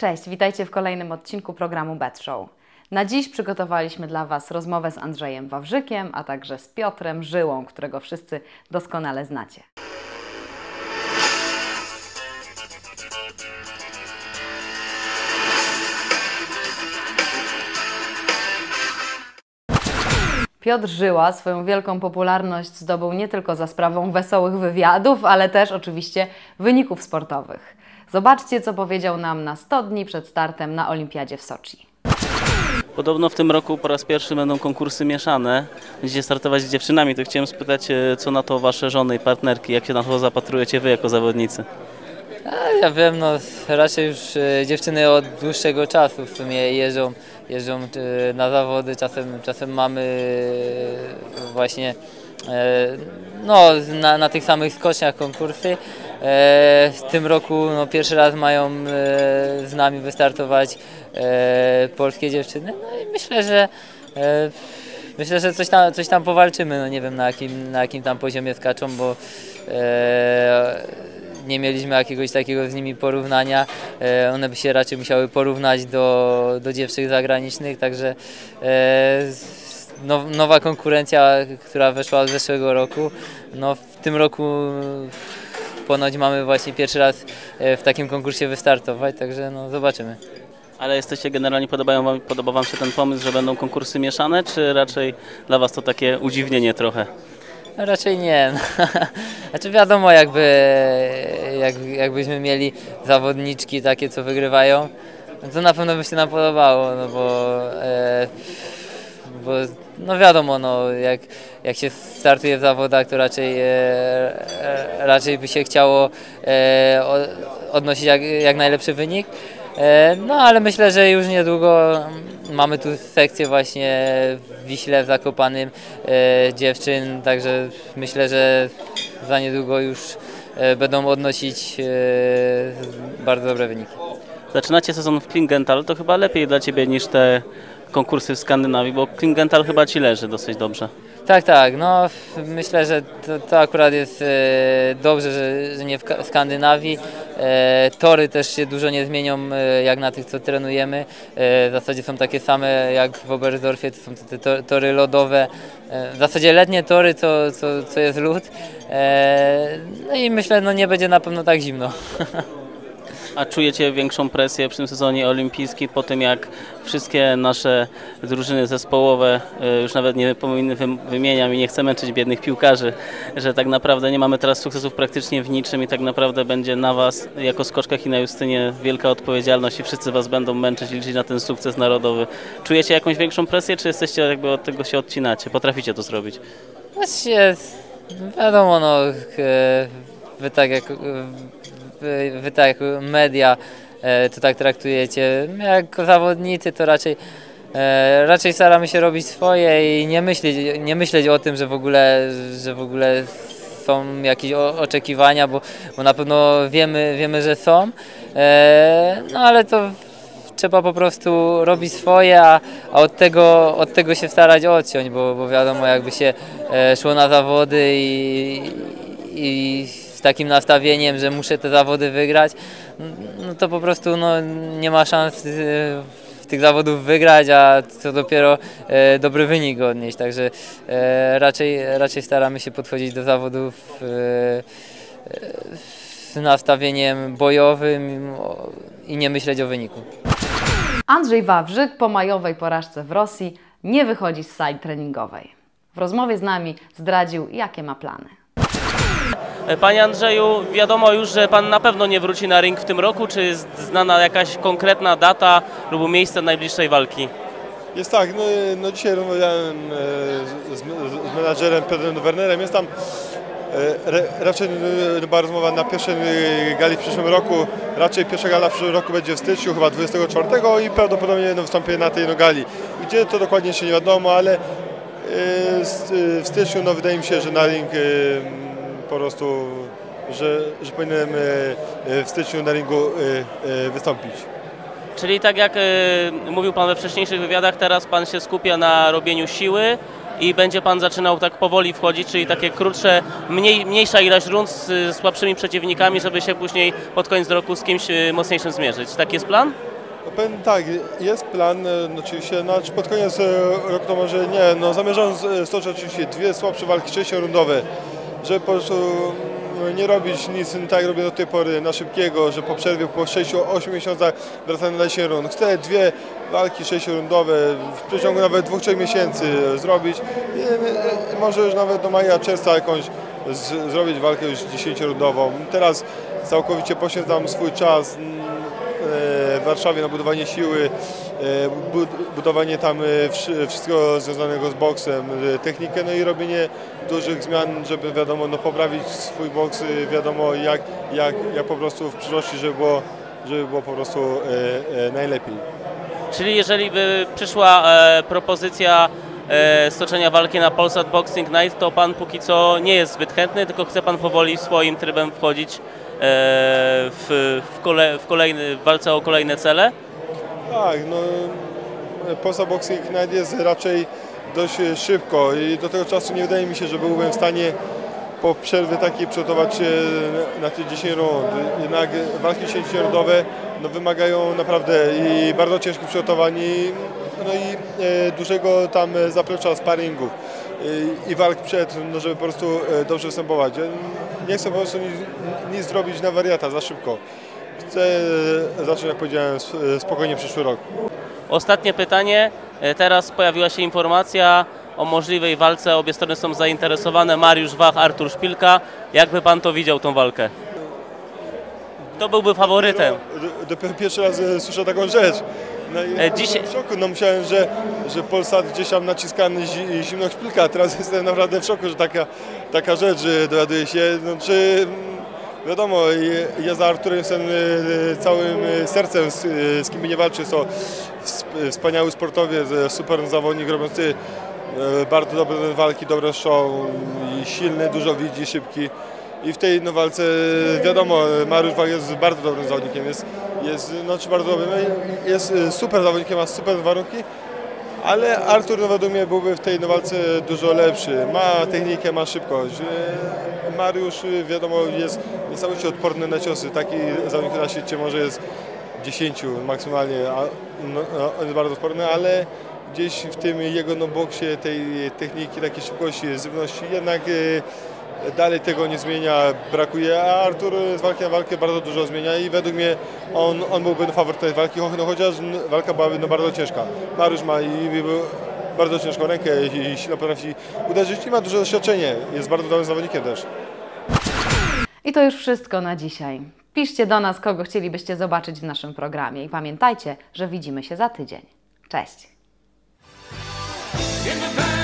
Cześć, witajcie w kolejnym odcinku programu Bet Show. Na dziś przygotowaliśmy dla Was rozmowę z Andrzejem Wawrzykiem, a także z Piotrem Żyłą, którego wszyscy doskonale znacie. Piotr Żyła swoją wielką popularność zdobył nie tylko za sprawą wesołych wywiadów, ale też oczywiście wyników sportowych. Zobaczcie, co powiedział nam na 100 dni przed startem na Olimpiadzie w Soczi. Podobno w tym roku po raz pierwszy będą konkursy mieszane. Będziecie startować z dziewczynami, to chciałem spytać, co na to Wasze żony i partnerki, jak się na to zapatrujecie Wy jako zawodnicy? Ja wiem, no raczej już dziewczyny od dłuższego czasu w sumie jeżdżą na zawody, czasem mamy właśnie no, na tych samych skoczniach konkursy. W tym roku no, pierwszy raz mają z nami wystartować polskie dziewczyny. No i myślę, że coś tam powalczymy. No, nie wiem na jakim tam poziomie skaczą, bo nie mieliśmy jakiegoś takiego z nimi porównania. One by się raczej musiały porównać do dziewczyn zagranicznych, także nowa konkurencja, która weszła od zeszłego roku. No, w tym roku ponoć mamy właśnie pierwszy raz w takim konkursie wystartować, także no, zobaczymy. Ale jesteście generalnie, podoba Wam się ten pomysł, że będą konkursy mieszane, czy raczej dla Was to takie udziwnienie trochę? No, raczej nie. Znaczy wiadomo, jakbyśmy mieli zawodniczki takie, co wygrywają, to na pewno by się nam podobało, no bo no wiadomo, no, jak się startuje w zawodach, to raczej by się chciało odnosić jak najlepszy wynik. No ale myślę, że już niedługo mamy tu sekcję właśnie w Wiśle, w Zakopanym dziewczyn, także myślę, że za niedługo już będą odnosić bardzo dobre wyniki. Zaczynacie sezon w Klingenthal, to chyba lepiej dla Ciebie niż te konkursy w Skandynawii, bo Klingenthal chyba Ci leży dosyć dobrze. Tak, no myślę, że to akurat jest dobrze, że nie w Skandynawii. Tory też się dużo nie zmienią jak na tych, co trenujemy. W zasadzie są takie same jak w Oberstdorfie, to są te tory lodowe. W zasadzie letnie tory, co jest lód. No i myślę, no nie będzie na pewno tak zimno. A czujecie większą presję przy tym sezonie olimpijskim po tym, jak wszystkie nasze drużyny zespołowe, już nawet nie wymieniam i nie chcę męczyć biednych piłkarzy, że tak naprawdę nie mamy teraz sukcesów praktycznie w niczym i tak naprawdę będzie na Was jako skoczkach i na Justynie wielka odpowiedzialność i wszyscy Was będą męczyć i liczyć na ten sukces narodowy. Czujecie jakąś większą presję, czy jesteście jakby od tego się odcinacie? Potraficie to zrobić? Właściwie wiadomo, no wy tak jak media to tak traktujecie. My jako zawodnicy to raczej staramy się robić swoje i nie myśleć o tym, że w ogóle są jakieś oczekiwania, bo na pewno wiemy, że są. No ale to trzeba po prostu robić swoje, a od tego się starać odciąć, bo wiadomo, jakby się szło na zawody i z takim nastawieniem, że muszę te zawody wygrać, no to po prostu no, nie ma szans tych zawodów wygrać, a co dopiero dobry wynik odnieść. Także raczej staramy się podchodzić do zawodów z nastawieniem bojowym i nie myśleć o wyniku. Andrzej Wawrzyk po majowej porażce w Rosji nie wychodzi z sali treningowej. W rozmowie z nami zdradził, jakie ma plany. Panie Andrzeju, wiadomo już, że Pan na pewno nie wróci na ring w tym roku. Czy jest znana jakaś konkretna data lub miejsce najbliższej walki? Jest tak, no dzisiaj rozmawiałem z menadżerem Piotrem Wernerem. Jest tam raczej była rozmowa na pierwszej gali w przyszłym roku. Raczej pierwsza gala w przyszłym roku będzie w styczniu, chyba 24 i prawdopodobnie wystąpię na tej gali. Gdzie to dokładnie jeszcze nie wiadomo, ale w styczniu no, wydaje mi się, że na ring po prostu, że powinienem w styczniu na ringu wystąpić. Czyli tak jak mówił Pan we wcześniejszych wywiadach, teraz Pan się skupia na robieniu siły i będzie Pan zaczynał tak powoli wchodzić, czyli takie krótsze, mniejsza ilość rund z słabszymi przeciwnikami, żeby się później pod koniec roku z kimś mocniejszym zmierzyć. Taki jest plan? Powiem tak, jest plan, oczywiście, no, pod koniec roku to może nie, no zamierzam stoczyć oczywiście 2 słabsze walki 6-rundowe, żeby po prostu nie robić nic tak jak robię do tej pory na szybkiego, że po przerwie po 6-8 miesiącach wracam na 10 rund. Chcę 2 walki 6-rundowe w przeciągu nawet 2-3 miesięcy zrobić i może już nawet do maja, czerwca jakąś zrobić walkę już 10-rundową. Teraz całkowicie poświęcam swój czas w Warszawie na budowanie siły, budowanie tam wszystkiego związanego z boksem, technikę, no i robienie dużych zmian, żeby wiadomo, no, poprawić swój boks, wiadomo jak po prostu w przyszłości, żeby było po prostu najlepiej. Czyli jeżeli by przyszła propozycja stoczenia walki na Polsat Boxing Night, to pan póki co nie jest zbyt chętny, tylko chce pan powoli swoim trybem wchodzić w walce o kolejne cele? Tak, no Polsat Boxing Night jest raczej dość szybko i do tego czasu nie wydaje mi się, że byłbym w stanie po przerwie takiej przygotować się na te 10 rund. Jednak walki 10-rundowe no, wymagają naprawdę i bardzo ciężkich przygotowań no i dużego tam zaplecza sparingów i walk przed, no, żeby po prostu dobrze występować. Nie chcę po prostu nic zrobić na wariata za szybko. Chcę zacząć, jak powiedziałem, spokojnie przyszły rok. Ostatnie pytanie. Teraz pojawiła się informacja o możliwej walce. Obie strony są zainteresowane. Mariusz Wach, Artur Szpilka. Jakby pan to widział, tą walkę? Kto byłby faworytem? Dopiero pierwszy raz słyszę taką rzecz. No dzisiaj w szoku, no myślałem, że Polsat gdzieś tam naciskany zimno Szpilka. Teraz jestem naprawdę w szoku, że taka rzecz dowiaduje się. No, czy wiadomo, ja za Arturem jestem całym sercem, z kim by nie walczy, to wspaniały sportowiec, super zawodnik, robiący bardzo dobre walki, dobre show, i silny, dużo widzi, szybki. I w tej walce, wiadomo, Mariusz Wach jest bardzo dobrym zawodnikiem, jest bardzo dobrym, jest super zawodnikiem, ma super warunki, ale Artur według mnie byłby w tej walce dużo lepszy. Ma technikę, ma szybkość. Mariusz, wiadomo, jest niesamowicie odporny na ciosy. Taki zawodnik na świecie może jest 10 maksymalnie, on jest bardzo odporny, ale gdzieś w tym jego boksie tej techniki, takiej szybkości, zrywności jednak dalej tego nie zmienia, brakuje, a Artur z walki na walkę bardzo dużo zmienia i według mnie on byłby faworytem tej walki, no chociaż walka byłaby bardzo ciężka. Mariusz ma bardzo ciężką rękę i silno potrafi uderzyć i ma duże doświadczenie, jest bardzo dobrym zawodnikiem też. I to już wszystko na dzisiaj. Piszcie do nas, kogo chcielibyście zobaczyć w naszym programie i pamiętajcie, że widzimy się za tydzień. Cześć!